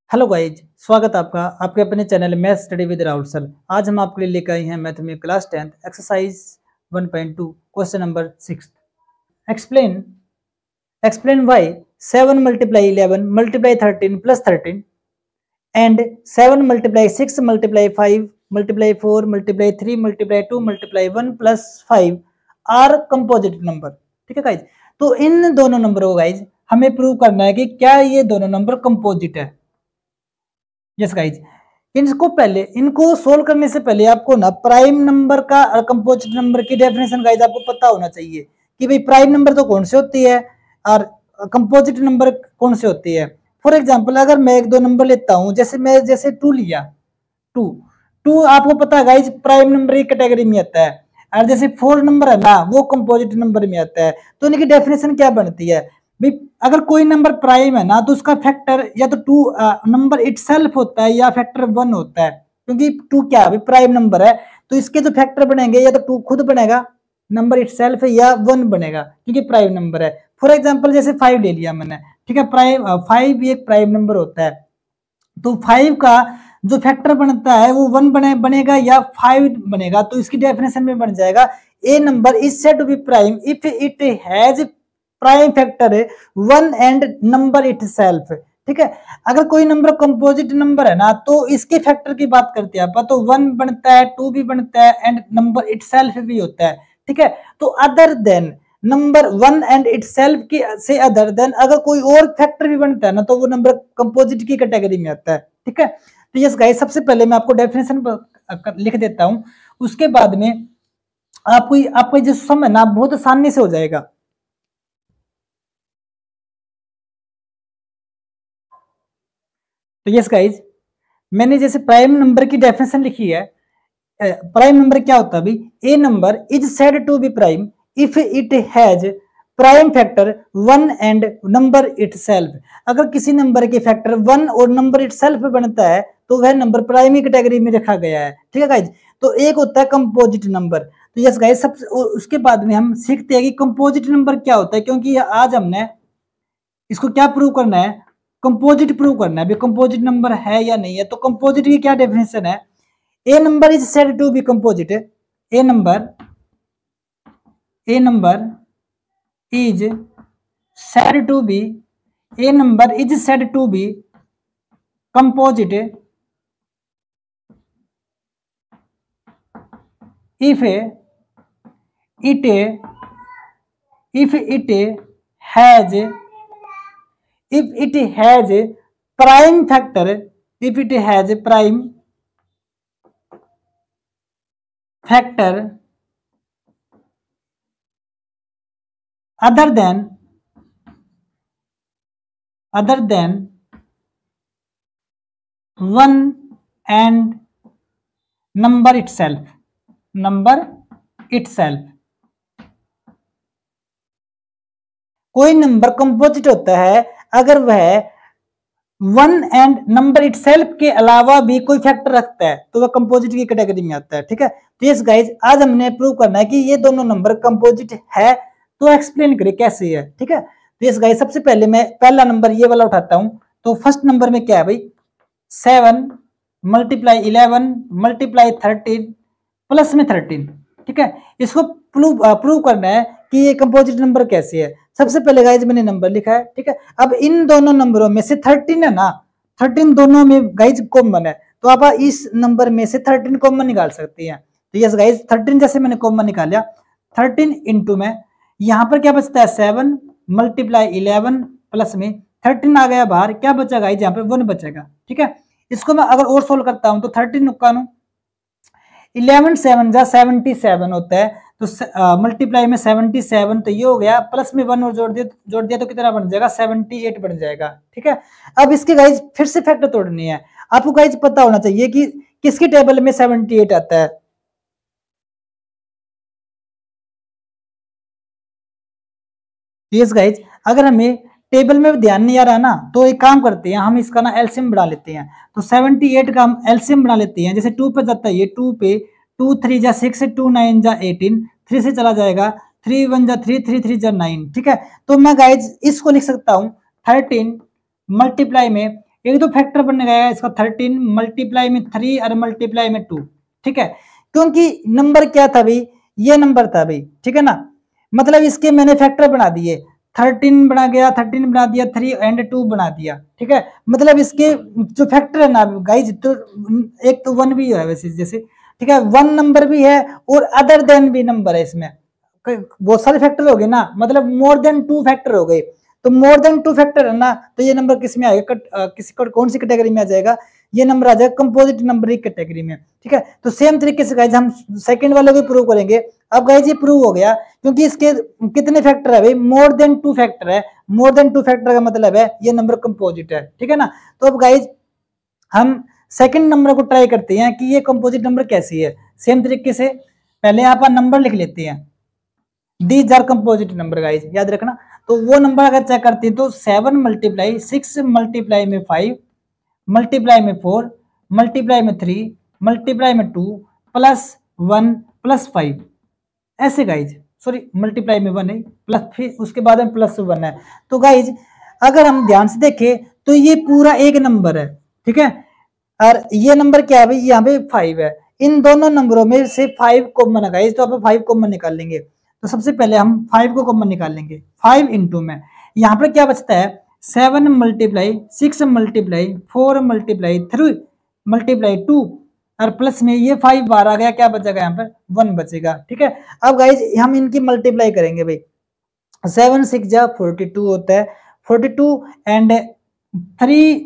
Hello guys, स्वागत है आपका आपके अपने channel math study with Rahul sir. आज हम आपके लिए लेकर आए हैं मैथ में class 10th exercise 1.2 question number 6। Explain explain why 7 multiply 11 multiply 13 plus 13 and 7 multiply 6 multiply 5 multiply 4 multiply 3 multiply 2 multiply 1 plus 5 are composite number. ठीक है गाइज, तो इन दोनों नंबरों को गाइज हमें प्रूव करना है कि क्या ये दोनों नंबर कंपोजिट है। यस गाइज, इनको सोल्व करने से पहले आपको ना प्राइम नंबर का और कंपोजिट नंबर की डेफिनेशन गाइज आपको पता होना चाहिए कि भाई प्राइम नंबर तो कौन से होती है और कंपोजिट नंबर कौन से होती है। फॉर एग्जांपल अगर मैं एक दो नंबर लेता हूं, जैसे 2 लिया, 2 आपको पता है गाइज प्राइम नंबर की कैटेगरी में आता है, और जैसे 4 नंबर है ना वो कंपोजिट नंबर में आता है। तो इनकी डेफिनेशन क्या बनती है भाई, अगर कोई नंबर प्राइम है ना तो उसका फैक्टर या तो 2 नंबर इटसेल्फ होता है या फैक्टर 1 होता है, क्योंकि 2 क्या है प्राइम नंबर है, तो इसके जो फैक्टर बनेंगे या तो 2 खुद बनेगा नंबर इटसेल्फ या 1 बनेगा क्योंकि प्राइम नंबर है। फॉर एग्जांपल जैसे 5 ले लिया मैंने, ठीक है, 5 भी एक प्राइम नंबर होता है, तो 5 का जो फैक्टर बनता है वो 1 बनेगा या 5 बनेगा। तो इसकी डेफिनेशन में बन जाएगा a number is said to be prime if it has prime factor 1 and number itself. ठीक है, अगर कोई नंबर कंपोजिट नंबर है ना तो इसके फैक्टर की बात करते हैं तो 1 बनता है, 2 भी बनता है एंड नंबर इटसेल्फ भी होता है। ठीक है, तो other than number 1 and itself की से अदर देन अगर कोई और फैक्टर भी बनता है ना तो वो नंबर कंपोजिट की कैटेगरी में आता है। ठीक है, तो यस गाइस, सबसे पहले मैं आपको डेफिनेशन लिख देता हूं, उसके बाद में आपको जो सम है ना बहुत आसानी से हो जाएगा। तो यस गाइज, मैंने जैसे प्राइम नंबर की डेफिनेशन लिखी है। प्राइम नंबर क्या होता है भाई, a number is said to be prime if it has prime factor 1 and number itself. अगर किसी नंबर के फैक्टर 1 और नंबर इटसेल्फ बनता है तो वह नंबर प्राइमरी कैटेगरी में रखा गया है। ठीक है गाइज, तो एक होता है कंपोजिट नंबर। तो यस गाइज, सब उसके बाद में हम सीखते हैं कि कंपोजिट नंबर क्या होता है, क्योंकि आज हमने इसको क्या प्रूव करना है, कंपोजिट प्रूव करना है, कंपोजिट नंबर है या नहीं है। तो कंपोजिट की क्या डेफिनेशन है, a number is said to be composite, a number is said to be, a number is said to be composite if it has prime factor, if it has prime factor other than 1 and number itself। कोई number composite होता है अगर वह 1 and number itself के अलावा भी कोई factor रखता है तो वह कंपोजिट की कैटेगरी में आता है। ठीक है, तो यस गाइज, आज हमने प्रूव करना है कि ये दोनों नंबर कंपोजिट है, तो एक्सप्लेन करिए कैसे है। ठीक है, तो यस गाइज, सबसे पहले मैं पहला नंबर ये वाला उठाता हूं। तो फर्स्ट नंबर में क्या है भाई, 7 मल्टीप्लाई 11 मल्टीप्लाई 13 प्लस में 13। ठीक है, इसको प्रूव करना है कि ये कंपोजिट नंबर कैसे है। सबसे पहले गाइज मैंने नंबर लिखा है। ठीक है, अब इन दोनों नंबरों में से 13 है ना, 13 दोनों में गाइज कॉमन है, तो आप इस नंबर में से 13 कॉमन निकाल सकते हैं। तो यस गाइज, 13 जैसे मैंने कॉमन निकाला, 13 इंटू में यहाँ पर क्या बचता है 7 मल्टीप्लाई 11 प्लस में 13 आ गया बाहर, क्या बचा गाइज यहाँ पे 1 बचेगा। ठीक है, इसको मैं अगर और सोल्व करता हूं तो 13 नुक्कानू 11 7 जा 77 होता है, तो मल्टीप्लाई में 77, तो ये हो गया, प्लस में 1 और जोड़ दिया तो कितना बन जाएगा 78 बन जाएगा। ठीक है, अब इसके गाइज फिर से फैक्टर तोड़नी है। आपको गाइज पता होना चाहिए कि किसकी टेबल में 78 आता है। यस गाइज, अगर हमें टेबल में ध्यान नहीं आ रहा ना तो एक काम करते हैं, हम इसका ना एलसीएम बढ़ा लेते हैं। तो 78 का हम एलसीएम बना लेते हैं। जैसे 2 पे जाता है ये 2 पे 2 3 जा 6 2 9 जा 18, 3 से चला जाएगा 3 1 जा 3 3 3 जा 9। ठीक है, तो मैं गाइज इसको लिख सकता हूँ 13 मल्टीप्लाई में एक तो फैक्टर बनने गया इसका 13 मल्टीप्लाई में 3 और मल्टीप्लाई में 2, ठीक है, क्योंकि नंबर क्या था भाई, ये नंबर था भाई, ठीक है ना, मतलब इसके मैंने फैक्टर बना दिए, 13 बना गया, 13 बना दिया, 3 एंड 2 बना दिया, ठीक है, मतलब इसके जो फैक्टर है ना गाइज, तो एक तो 1 भी है वैसे जैसे, ठीक है, 1 नंबर भी है और अदर देन भी नंबर है, इसमें बहुत सारे फैक्टर हो गए ना, मतलब मोर देन 2 फैक्टर हो गए, तो मोर देन 2 फैक्टर है ना, तो ये नंबर किस में आएगा, कौन सी कैटेगरी में आ जाएगा, ये नंबर आ जाएगा कंपोजिट नंबर की कैटेगरी में, ठीक है। तो सेम तरीके से गाइज हम सेकंड वाले को प्रूव करेंगे। अब गाइज ये प्रूव हो गया, क्योंकि इसके कितने फैक्टर है भाई, मोर देन 2 फैक्टर है, मोर देन 2 फैक्टर का मतलब है ये नंबर कंपोजिट है, ठीक है ना। तो अब गाइज हम सेकंड नंबर को ट्राई करते हैं कि ये कंपोजिट नंबर कैसी है। सेम तरीके से पहले यहाँ पर नंबर लिख लेते हैं, these are composite number guys, याद रखना। तो वो नंबर अगर चेक करते हैं तो 7 मल्टीप्लाई 6 मल्टीप्लाई में 5 मल्टीप्लाई में 4 मल्टीप्लाई में 3 मल्टीप्लाई में 2 प्लस 1 प्लस 5, ऐसे गाइज, सॉरी मल्टीप्लाई में 1 है प्लस, फिर उसके बाद में प्लस 1 है। तो गाइज अगर हम ध्यान से देखें तो ये पूरा एक नंबर है, ठीक है, और ये नंबर क्या है भाई, यहाँ पे 5 है, इन दोनों नंबरों में से 5 कॉमन है गाइज, तो आप 5 कॉमन निकाल लेंगे। तो सबसे पहले हम 5 को कॉमन निकाल लेंगे, 5 इंटू में यहाँ पर क्या बचता है, 7 मल्टीप्लाई 6 मल्टीप्लाई 4 मल्टीप्लाई 3 मल्टीप्लाई 2 और प्लस में ये 5 बार आ गया, क्या बचेगा यहाँ पर 1 बचेगा, ठीक है। अब गाइज हम इनकी मल्टीप्लाई करेंगे भाई, 7 6 जा 42 होता है, 42 एंड 3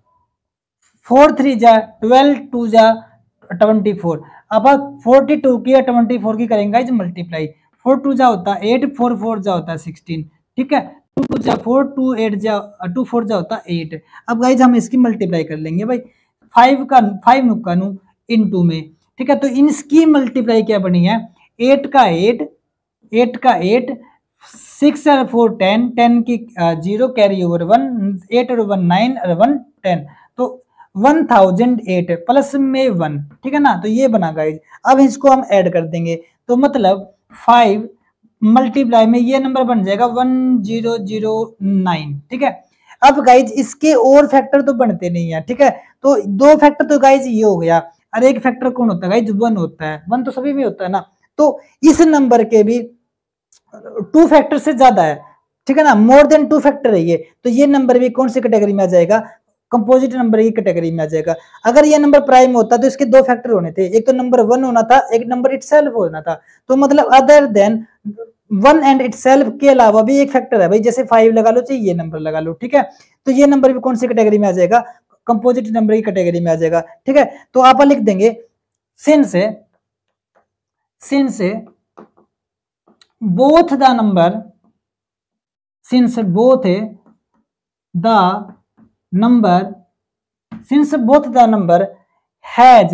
4 3 जा 12 2 जा 24। अब 42 की 24 की करेंगे गाइज मल्टीप्लाई, 4 2 जा होता है 8 4 4 जा होता है 16, ठीक है, 2 2 जा 4 2 8 जा 2 4 जा होता है 8। अब गाइज हम इसकी मल्टीप्लाई कर लेंगे भाई, 5 नुक्का नु इनटू में, ठीक है, तो इसकी मल्टीप्लाई क्या बनी है, 8 का 8 8 का 8 6 और 4 10 10 की 0 कैरी ओवर 1 8 और 1 9 और 1 10, तो 1008 प्लस में 1, ठीक है ना, तो ये बना गाइज। अब इसको हम ऐड कर देंगे, तो मतलब 5 मल्टीप्लाई में ये नंबर बन जाएगा 1009, ठीक है। अब गाइज इसके और फैक्टर तो बनते नहीं है, ठीक है, तो 2 फैक्टर तो गाइज ये हो गया, और एक फैक्टर कौन होता है गाइज, 1 होता है, 1 तो सभी में होता है ना, तो इस नंबर के भी 2 फैक्टर से ज्यादा है, ठीक है ना, मोर देन 2 फैक्टर है ये, तो ये नंबर भी कौन सी कैटेगरी में आ जाएगा, कंपोजिट नंबर की कैटेगरी में आ जाएगा। अगर ये नंबर प्राइम होता तो इसके 2 फैक्टर होने थे, एक तो नंबर 1 होना था, एक नंबर इटसेल्फ होना था, तो मतलब अदर देन 1 एंड इटसेल्फ के अलावा भी एक फैक्टर है भाई, जैसे 5 लगा लो, चाहे ये नंबर लगा लो, ठीक है, तो ये नंबर भी कौन सी कैटेगरी में आ जाएगा, कंपोजिट नंबर की कैटेगरी में आ जाएगा, ठीक है। तो आप लिख देंगे since both the number since both the number has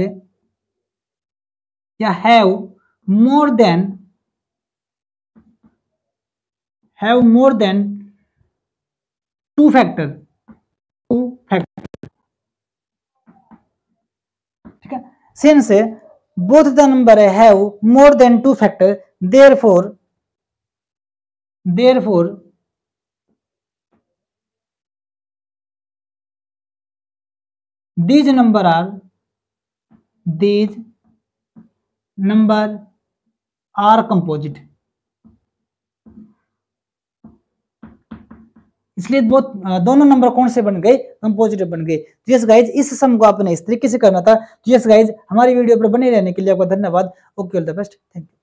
या have more than 2 factor, ठीक है, since both the number have more than 2 factor, therefore these number are composite। इसलिए दोनों नंबर कौन से बन गए, कंपोजिट बन गए। तो यस गाइज इस सम को आपने इस तरीके से करना था। तो यस गाइज हमारी वीडियो पर बने रहने के लिए आपका धन्यवाद। Okay, all the best, thank you.